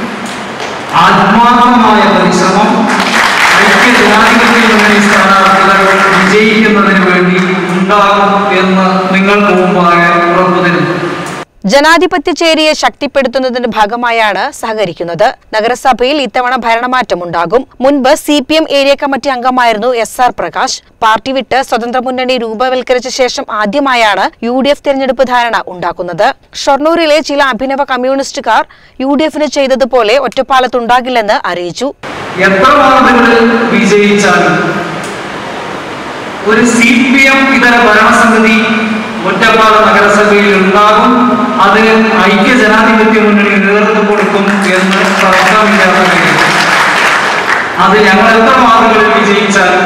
ആത്മാർത്ഥമായ പരിശ്രമം ഐക്യ ജനാധിപത്യ മുന്നണി സ്ഥാനാർത്ഥികൾ വിജയിക്കുന്നതിന് വേണ്ടി ഉണ്ടാകും എന്ന് നിങ്ങൾക്ക് മുമ്പാകെ ഉറപ്പു തരുന്നു. ജനാധിപത്യ ചേരിയെ ശക്തിപ്പെടുത്തുന്നതിന്റെ ഭാഗമായാണ് സഹകരിക്കുന്നത്. നഗരസഭയിൽ ഇത്തവണ ഭരണമാറ്റമുണ്ടാകും. മുൻപ് C P M area committee അംഗമായിരുന്നു എസ് ആർ പ്രകാശ്. പാർട്ടി വിട്ട് സ്വതന്ത്ര മുന്നണി രൂപവൽക്കരിച്ച ശേഷം ആദ്യമായാണ് യു ഡി എഫ് തെരഞ്ഞെടുപ്പ് ധാരണ ഉണ്ടാക്കുന്നത്. ഷൊർണൂരിലെ ചില അഭിനവ കമ്മ്യൂണിസ്റ്റുകാർ യു ഡി എഫിന് ചെയ്തതുപോലെ ഒറ്റപ്പാലത്തുണ്ടാകില്ലെന്ന് അറിയിച്ചു. എത്ര വാർഡുകളിൽ വിജയിച്ചാലും ഒരു സി പി എം ഇതര ഭരണസമിതി ഒറ്റപ്പാലം നഗരസഭയിൽ ഉണ്ടാകും. അതിന് ഐക്യ ജനാധിപത്യ മുന്നണി നേതൃത്വം കൊടുക്കും എന്ന് തർക്കമില്ലാത്ത കാര്യം. അത് ഞങ്ങൾ എത്ര വാർഡുകളിൽ വിജയിച്ചാലും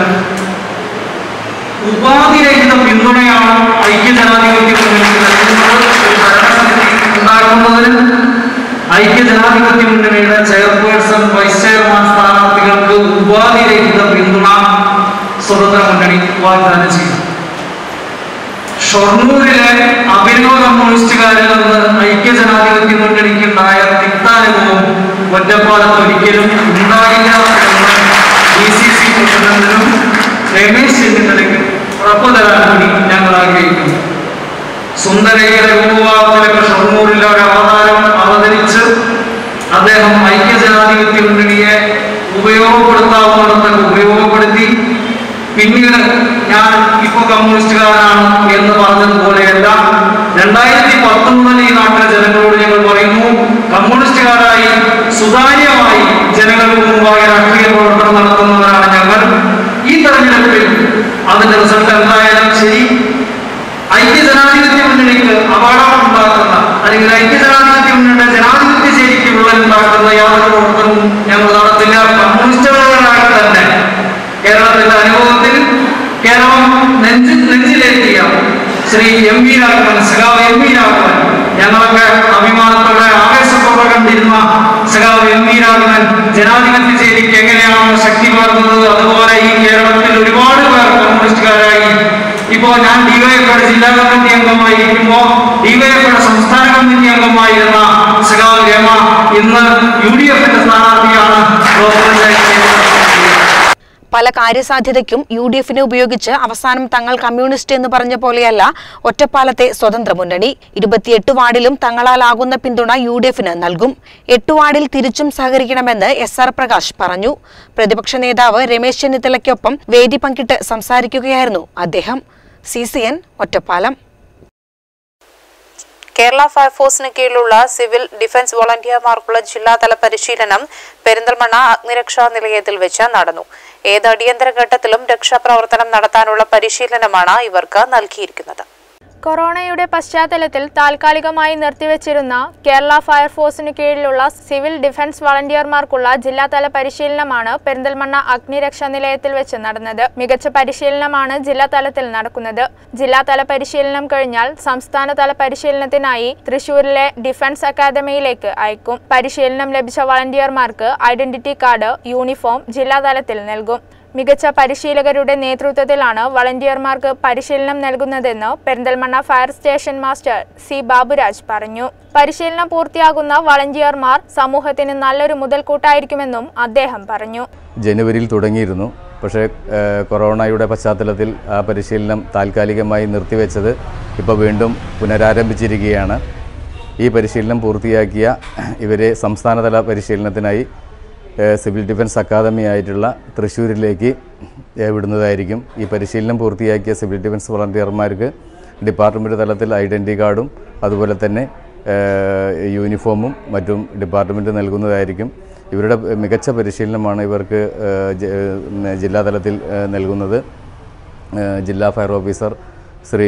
ഉപാധിരഹിത പിന്തുണയാണ് ഐക്യ ജനാധിപത്യ മുന്നണിക്ക് നൽകുന്നത്. ഒരു ഭരണസമിതി ഉണ്ടാക്കുന്നതിന് ഐക്യ ജനാധിപത്യ മുന്നണിയുടെ ചെയർപേഴ്സൺ, വൈസ് ചെയർമാൻ സ്ഥാനാർത്ഥികൾക്ക് ഉപാധിരഹിത പിന്തുണ സ്വതന്ത്ര മുന്നണി വാഗ്ദാനം ചെയ്തു. ഷൊർണൂരിലെ അഭിനവ കമ്മ്യൂണിസ്റ്റുകാരിൽ നിന്ന് ഐക്യ ജനാധിപത്യ മുന്നണിക്കുണ്ടായ തിക്താനുഭവം ഒറ്റപ്പാലത്ത് ഒരിക്കലും ഉണ്ടായില്ല എന്ന് ഡി സി സി പ്രസിഡന്റിനും രമേശ് ചെന്നിത്തലയ്ക്കും ഉറപ്പു തരാൻ കൂടി ഞങ്ങൾ ആഗ്രഹിക്കുന്നു. സുന്ദരയുടെ രൂപവാദത്തിലൊക്കെ ഷൊർണൂരിലെ ഒരു അവതാരം അവതരിച്ച് അദ്ദേഹം ഐക്യ ജനാധിപത്യ മുന്നണിയെ ഉപയോഗപ്പെടുത്താവുന്നിടത്തൊക്കെ ഉപയോഗപ്പെടുത്തി പിന്നീട് ഞാൻ ഇപ്പൊ കമ്മ്യൂണിസ്റ്റുകാരനാണ് എന്ന് പറഞ്ഞതുപോലെയല്ല. രണ്ടായിരത്തി പത്ത് മുതൽ ഈ നാട്ടിലെ ജനങ്ങളോട് ഞങ്ങൾ പറയുന്നു, കമ്മ്യൂണിസ്റ്റുകാരായി സുതാര്യമായി ജനങ്ങൾക്ക് മുമ്പാകെ രാഷ്ട്രീയ പ്രവർത്തനം നടത്തുന്നവരാണ് ഞങ്ങൾ. ഈ തെരഞ്ഞെടുപ്പിൽ അതിന്റെ റിസൾട്ട് എന്തായാലും ശരി, ഐക്യ ജനാധിപത്യ മുന്നണിക്ക് അപകടം ഉണ്ടാക്കുന്ന അല്ലെങ്കിൽ ഐക്യ ജനാധിപത്യ മുന്നണിയുടെ ജനാധിപത്യ ശരിക്ക് വിള്ളൽ ഉണ്ടാക്കുന്ന യാതൊരു പ്രവർത്തനവും ഞങ്ങൾ നടത്തില്ല. കമ്മ്യൂണിസ്റ്റുകാരായി തന്നെ കേരളത്തിന്റെ അനുഭവത്തിൽ കേരളം നെഞ്ചിൽ നെഞ്ചിലേറ്റിയ ശ്രീ എം വി രാഘവൻ, സഖാവ് എം വി രാഘവൻ, ഞങ്ങളൊക്കെ അഭിമാനത്തോടെ ആവേശത്തോടെ കണ്ടിരുന്ന സഖാവ് എം വി രാഘവൻ ജനാധിപത്യ ചേരിക്ക് എങ്ങനെയാണ് ശക്തി പകർന്നത്, അതുപോലെ ഈ കേരളത്തിൽ ഒരുപാട് പേർ കമ്മ്യൂണിസ്റ്റുകാരായി. ഇപ്പോ ഞാൻ ഡിവൈഎഫ്ഐയുടെ ജില്ലാ കമ്മിറ്റി അംഗമായിരിക്കുമ്പോ ഡിവൈഎഫ്ഐയുടെ സംസ്ഥാന കമ്മിറ്റി അംഗമായിരുന്ന സഖാവ് രമ ഇന്ന് യു ഡി എഫിന്റെ സ്ഥാനാർത്ഥിയാണ്. പല കാര്യസാധ്യതയ്ക്കും യു ഡി എഫിനെ ഉപയോഗിച്ച് അവസാനം തങ്ങൾ കമ്മ്യൂണിസ്റ്റ് എന്ന് പറഞ്ഞ പോലെയല്ല ഒറ്റപ്പാലത്തെ സ്വതന്ത്ര മുന്നണി. ഇരുപത്തിയെട്ട് വാർഡിലും തങ്ങളാലാകുന്ന പിന്തുണ യു ഡി എഫിന് നൽകും. എട്ട് വാർഡിൽ തിരിച്ചും സഹകരിക്കണമെന്ന് എസ് ആർ പ്രകാശ് പറഞ്ഞു. പ്രതിപക്ഷ നേതാവ് രമേശ് ചെന്നിത്തലയ്ക്കൊപ്പം വേദി പങ്കിട്ട് സംസാരിക്കുകയായിരുന്നു അദ്ദേഹം. C C N Ottapalam. Kerala ഫയർഫോഴ്സിന് കീഴിലുള്ള സിവിൽ ഡിഫൻസ് വോളണ്ടിയർമാർക്കുള്ള ജില്ലാതല പരിശീലനം പെരിന്തൽമണ്ണ അഗ്നിരക്ഷാ നിലയത്തിൽ വെച്ച് നടന്നു. ഏത് അടിയന്തര ഘട്ടത്തിലും രക്ഷാപ്രവർത്തനം നടത്താനുള്ള പരിശീലനമാണ് ഇവർക്ക് നൽകിയിരിക്കുന്നത്. കൊറോണയുടെ പശ്ചാത്തലത്തിൽ താൽക്കാലികമായി നിർത്തിവെച്ചിരുന്ന കേരള ഫയർഫോഴ്സിന് കീഴിലുള്ള സിവിൽ ഡിഫൻസ് വളണ്ടിയർമാർക്കുള്ള ജില്ലാതല പരിശീലനമാണ് പെരിന്തൽമണ്ണ അഗ്നിരക്ഷാ നിലയത്തിൽ വെച്ച് നടന്നത്. മികച്ച പരിശീലനമാണ് ജില്ലാതലത്തിൽ നടക്കുന്നത്. ജില്ലാതല പരിശീലനം കഴിഞ്ഞാൽ സംസ്ഥാനതല പരിശീലനത്തിനായി തൃശൂരിലെ ഡിഫൻസ് അക്കാദമിയിലേക്ക് അയക്കും. പരിശീലനം ലഭിച്ച വളണ്ടിയർമാർക്ക് ഐഡന്റിറ്റി കാർഡ്, യൂണിഫോം ജില്ലാതലത്തിൽ നൽകും. മികച്ച പരിശീലകരുടെ നേതൃത്വത്തിലാണ് വളണ്ടിയർമാർക്ക് പരിശീലനം നൽകുന്നതെന്ന് Perinthalmanna fire station master C Baburaj പറഞ്ഞു. പരിശീലനം പൂർത്തിയാകുന്ന വളണ്ടിയർമാർ സമൂഹത്തിന് നല്ലൊരു മുതൽക്കൂട്ടായിരിക്കുമെന്നും അദ്ദേഹം പറഞ്ഞു. ജനുവരിയിൽ തുടങ്ങിയിരുന്നു. പക്ഷേ കൊറോണയുടെ പശ്ചാത്തലത്തിൽ ആ പരിശീലനം താൽക്കാലികമായി നിർത്തിവെച്ചത് ഇപ്പോൾ വീണ്ടും പുനരാരംഭിച്ചിരിക്കുകയാണ്. ഈ പരിശീലനം പൂർത്തിയാക്കിയ ഇവരെ സംസ്ഥാനതല പരിശീലനത്തിനായി സിവിൽ ഡിഫൻസ് അക്കാദമി ആയിട്ടുള്ള തൃശ്ശൂരിലേക്ക് വിടുന്നതായിരിക്കും. ഈ പരിശീലനം പൂർത്തിയാക്കിയ സിവിൽ ഡിഫൻസ് വളണ്ടിയർമാർക്ക് ഡിപ്പാർട്ട്മെൻറ്റ് തലത്തിൽ ഐഡൻറ്റി കാർഡും അതുപോലെ തന്നെ യൂണിഫോമും മറ്റും ഡിപ്പാർട്ട്മെൻറ്റ് നൽകുന്നതായിരിക്കും. ഇവരുടെ മികച്ച പരിശീലനമാണ് ഇവർക്ക് ജില്ലാതലത്തിൽ നൽകുന്നത്. ജില്ലാ ഫയർ ഓഫീസർ ശ്രീ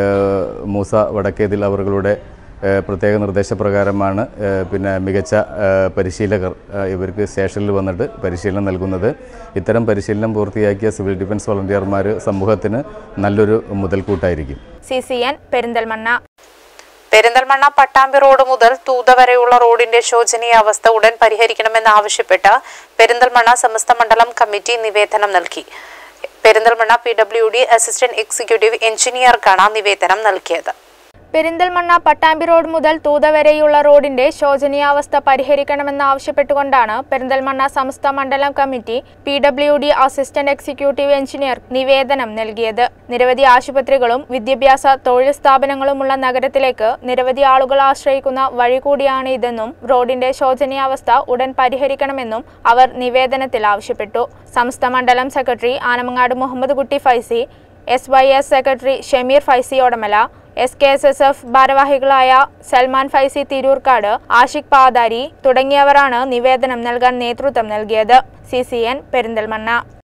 മൂസ വടക്കേതിൽ അവരുടെ പ്രത്യേക നിർദ്ദേശപ്രകാരമാണ് പിന്നെ മികച്ച പരിശീലകർ ഇവർക്ക് സ്റ്റേഷനിൽ വന്നിട്ട് പരിശീലനം നൽകുന്നത്. ഇത്തരം പരിശീലനം പൂർത്തിയാക്കിയ സിവിൽ ഡിഫൻസ് വളണ്ടിയർമാർ സമൂഹത്തിന് നല്ലൊരു മുതൽക്കൂട്ടായിരിക്കും. C C N Perinthalmanna. Perinthalmanna Pattambi road മുതൽ തൂത വരെയുള്ള റോഡിന്റെ ശോചനീയാവസ്ഥ ഉടൻ പരിഹരിക്കണമെന്നാവശ്യപ്പെട്ട് പെരിന്തൽമണ്ണ സമസ്ത മണ്ഡലം കമ്മിറ്റി നിവേദനം നൽകി. Perinthalmanna P W D assistant executive എഞ്ചിനീയർക്കാണ് നിവേദനം നൽകിയത്. പെരിന്തൽമണ്ണ പട്ടാമ്പി റോഡ് മുതൽ തൂത വരെയുള്ള റോഡിന്റെ ശോചനീയാവസ്ഥ പരിഹരിക്കണമെന്നാവശ്യപ്പെട്ടുകൊണ്ടാണ് പെരിന്തൽമണ്ണ സമസ്ത മണ്ഡലം committee P W D assistant executive engineer നിവേദനം നൽകിയത്. നിരവധി ആശുപത്രികളും വിദ്യാഭ്യാസ തൊഴിൽ സ്ഥാപനങ്ങളുമുള്ള നഗരത്തിലേക്ക് നിരവധി ആളുകൾ ആശ്രയിക്കുന്ന വഴി കൂടിയാണ് ഇതെന്നും റോഡിന്റെ ശോചനീയാവസ്ഥ ഉടൻ പരിഹരിക്കണമെന്നും അവർ നിവേദനത്തിൽ ആവശ്യപ്പെട്ടു. സമസ്ത മണ്ഡലം secretary Anamangad Muhammad Kutty Faizy, S Y S secretary Shameer Faizy Odamala, S K S S F ഭാരവാഹികളായ സൽമാൻ ഫൈസി തിരൂർക്കാട്, ആഷിഖ് പാതാരി തുടങ്ങിയവരാണ് നിവേദനം നൽകാൻ നേതൃത്വം നൽകിയത്. C C N Perinthalmanna.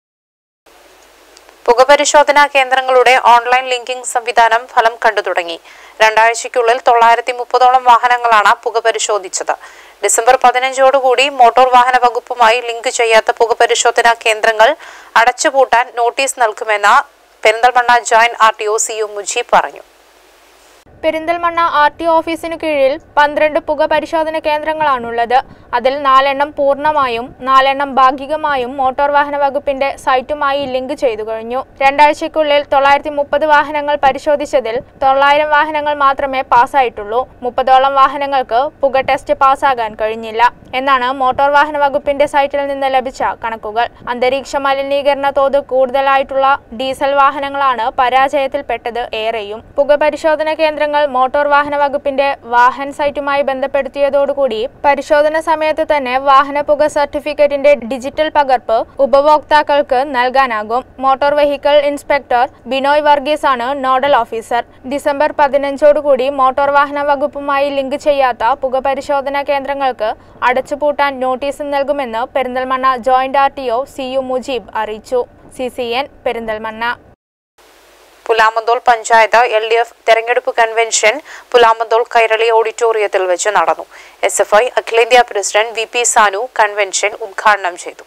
പുകപരിശോധനാ കേന്ദ്രങ്ങളുടെ ഓൺലൈൻ ലിങ്കിംഗ് സംവിധാനം ഫലം കണ്ടു തുടങ്ങി. രണ്ടാഴ്ചയ്ക്കുള്ളിൽ തൊള്ളായിരത്തി മുപ്പതോളം വാഹനങ്ങളാണ് പുക പരിശോധിച്ചത്. ഡിസംബർ പതിനഞ്ചോടുകൂടി മോട്ടോർ വാഹന വകുപ്പുമായി ലിങ്ക് ചെയ്യാത്ത പുകപരിശോധനാ കേന്ദ്രങ്ങൾ അടച്ചുപൂട്ടാൻ നോട്ടീസ് നൽകുമെന്ന് Perinthalmanna joint R T O C U Mujeeb പറഞ്ഞു. പെരിന്തൽമണ്ണ ആർ ടി ഓഫീസിനു കീഴിൽ പന്ത്രണ്ട് പുക പരിശോധന കേന്ദ്രങ്ങളാണുള്ളത്. അതിൽ നാലെണ്ണം പൂർണ്ണമായും നാലെണ്ണം ഭാഗികമായും മോട്ടോർ വാഹന വകുപ്പിന്റെ സൈറ്റുമായി ലിങ്ക് ചെയ്തു കഴിഞ്ഞു. രണ്ടാഴ്ചയ്ക്കുള്ളിൽ തൊള്ളായിരത്തി മുപ്പത് വാഹനങ്ങൾ പരിശോധിച്ചതിൽ തൊള്ളായിരം വാഹനങ്ങൾ മാത്രമേ പാസ്സായിട്ടുള്ളൂ. മുപ്പതോളം വാഹനങ്ങൾക്ക് പുക ടെസ്റ്റ് പാസ്സാകാൻ കഴിഞ്ഞില്ല എന്നാണ് മോട്ടോർ വാഹന വകുപ്പിന്റെ സൈറ്റിൽ നിന്ന് ലഭിച്ച കണക്കുകൾ. അന്തരീക്ഷ മലിനീകരണ തോത് കൂടുതലായിട്ടുള്ള ഡീസൽ വാഹനങ്ങളാണ് പരാജയത്തിൽപ്പെട്ടത് ഏറെയും. പുക പരിശോധന കേന്ദ്രങ്ങൾ മോട്ടോർ വാഹന വകുപ്പിന്റെ വാഹൻ സൈറ്റുമായി ബന്ധപ്പെടുത്തിയതോടുകൂടി പരിശോധന സമയത്ത് തന്നെ വാഹന പുക സർട്ടിഫിക്കറ്റിന്റെ ഡിജിറ്റൽ പകർപ്പ് ഉപഭോക്താക്കൾക്ക് നൽകാനാകും. Motor vehicle inspector Binoy Varghese ആണ് നോഡൽ ഓഫീസർ. ഡിസംബർ പതിനഞ്ചോടുകൂടി മോട്ടോർ വാഹന വകുപ്പുമായി ലിങ്ക് ചെയ്യാത്ത പുക പരിശോധനാ കേന്ദ്രങ്ങൾക്ക് അടച്ചുപൂട്ടാൻ നോട്ടീസ് നൽകുമെന്ന് Perinthalmanna joint R T O C U Mujeeb അറിയിച്ചു. C C N Perinthalmanna. Pulamanthole panchayat L D F തെരഞ്ഞെടുപ്പ് കൺവെൻഷൻ പുലാമന്തോൾ കൈരളി ഓഡിറ്റോറിയത്തിൽ വെച്ച് നടന്നു. എസ് എഫ് ഐ അഖിലേന്ത്യാ president V P Sanu convention ഉദ്ഘാടനം ചെയ്തു.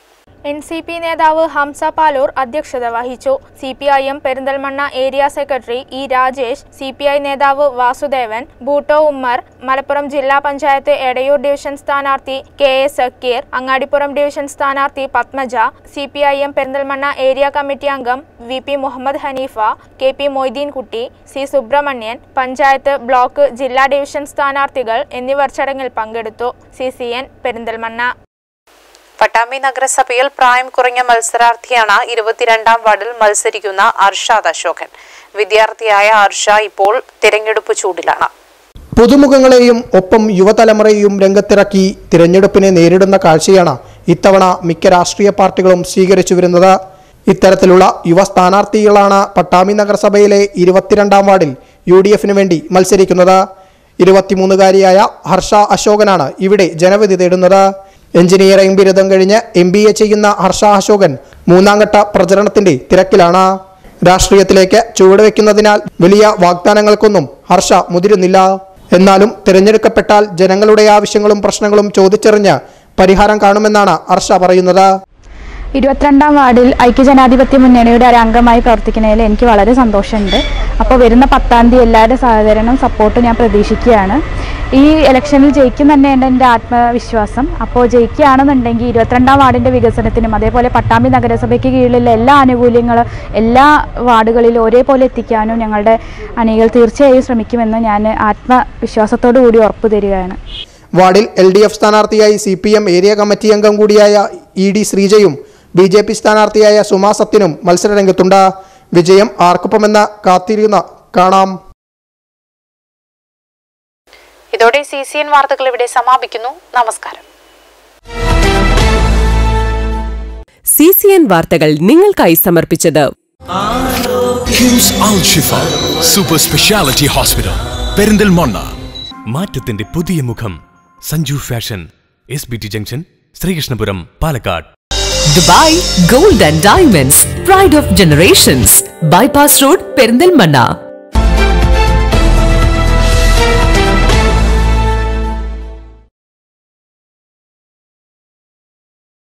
എൻ സി പി നേതാവ് ഹംസ പാലൂർ അധ്യക്ഷത വഹിച്ചു. C P I M Perinthalmanna area secretary E Rajesh, C P I നേതാവ് വാസുദേവൻ, ബൂട്ടോ ഉമ്മർ, മലപ്പുറം ജില്ലാ പഞ്ചായത്ത് എടയൂർ ഡിവിഷൻ സ്ഥാനാർത്ഥി K A Zakir, Angadipuram division സ്ഥാനാർത്ഥി Padmaja, C P I M Perinthalmanna area committee അംഗം V P Muhammad Haneefa, K P Moideenkutty, C Subrahmanian, panchayat block ജില്ലാ ഡിവിഷൻ സ്ഥാനാർത്ഥികൾ എന്നിവർ ചടങ്ങിൽ പങ്കെടുത്തു. C C N Perinthalmanna. Pattambi നഗരസഭയിൽ പ്രായം കുറഞ്ഞ മത്സരാർത്ഥിയാണ് ഇരുപത്തിരണ്ടാം വാർഡിൽ മത്സരിക്കുന്ന അർഷാദ് അശോകൻ. വിദ്യാർത്ഥിയായ അർഷ ഇപ്പോൾ തിരഞ്ഞെടുപ്പ് ചൂടിലാണ്. പുതുമുഖങ്ങളെയും ഒപ്പം യുവതലമുറയെയും രംഗത്തിറക്കി തിരഞ്ഞെടുപ്പിനെ നേരിടുന്ന കാഴ്ചയാണ് ഇത്തവണ മിക്ക രാഷ്ട്രീയ പാർട്ടികളും സ്വീകരിച്ചു വരുന്നത്. ഇത്തരത്തിലുള്ള യുവ സ്ഥാനാർത്ഥികളാണ് പട്ടാമ്പി നഗരസഭയിലെ ഇരുപത്തിരണ്ടാം വാർഡിൽ യു ഡി എഫിന് വേണ്ടി മത്സരിക്കുന്നത്. ഇരുപത്തിമൂന്നുകാരിയായ ഹർഷ അശോകനാണ് ഇവിടെ ജനവിധി തേടുന്നത്. എഞ്ചിനീയറിംഗ് ബിരുദം കഴിഞ്ഞ് എം ബി എ ചെയ്യുന്ന ഹർഷ അശോകൻ മൂന്നാംഘട്ട പ്രചരണത്തിന്റെ തിരക്കിലാണ്. രാഷ്ട്രീയത്തിലേക്ക് ചുവടുവെക്കുന്നതിനാൽ വലിയ വാഗ്ദാനങ്ങൾക്കൊന്നും ഹർഷ മുതിരുന്നില്ല. എന്നാലും തിരഞ്ഞെടുക്കപ്പെട്ടാൽ ജനങ്ങളുടെ ആവശ്യങ്ങളും പ്രശ്നങ്ങളും ചോദിച്ചറിഞ്ഞ് പരിഹാരം കാണുമെന്നാണ് ഹർഷ പറയുന്നത്. ഇരുപത്തിരണ്ടാം വാർഡിൽ ഐക്യജനാധിപത്യ മുന്നണിയുടെ ഒരു അംഗമായി പ്രവർത്തിക്കുന്നതിൽ എനിക്ക് വളരെ സന്തോഷമുണ്ട്. അപ്പോൾ വരുന്ന പത്താം തീയതി എല്ലാവരുടെ സഹകരണം സപ്പോർട്ട് ഞാൻ പ്രതീക്ഷിക്കുകയാണ്. ഈ ഇലക്ഷനിൽ ജയിക്കും തന്നെയാണ് എൻ്റെ ആത്മവിശ്വാസം. അപ്പോൾ ജയിക്കുകയാണെന്നുണ്ടെങ്കിൽ ഇരുപത്തിരണ്ടാം വാർഡിൻ്റെ വികസനത്തിനും അതേപോലെ പട്ടാമ്പി നഗരസഭയ്ക്ക് കീഴിലുള്ള എല്ലാ ആനുകൂല്യങ്ങളും എല്ലാ വാർഡുകളിലും ഒരേപോലെ എത്തിക്കാനും ഞങ്ങളുടെ അണികൾ തീർച്ചയായും ശ്രമിക്കുമെന്ന് ഞാൻ ആത്മവിശ്വാസത്തോടു കൂടി ഉറപ്പു തരികയാണ്. വാർഡിൽ എൽ ഡി എഫ് സ്ഥാനാർത്ഥിയായി C P M area committee അംഗം കൂടിയായ ഇ ഡി ശ്രീജയും ബി ജെ പി സ്ഥാനാർത്ഥിയായ സുമാ സത്യനും മത്സരരംഗത്തുണ്ട്. വിജയം ആർക്കൊപ്പമെന്ന് കാത്തിരുന്ന കാണാം. ഇതോടെ സി സി എൻ വാർത്തകൾ ഇവിടെ സമാപിക്കുന്നു. നമസ്കാരം. സി സി എൻ വാർത്തകൾ നിങ്ങൾക്കായി സമർപ്പിച്ചത് KIMS Al Shifa super speciality hospital Perinthalmanna. മാറ്റത്തിന്റെ പുതിയ മുഖം Sanju fashion, S B T junction, Sreekrishnapuram, Palakkad. Dubai gold and diamonds, pride of generations, bypass road, Perinthalmanna.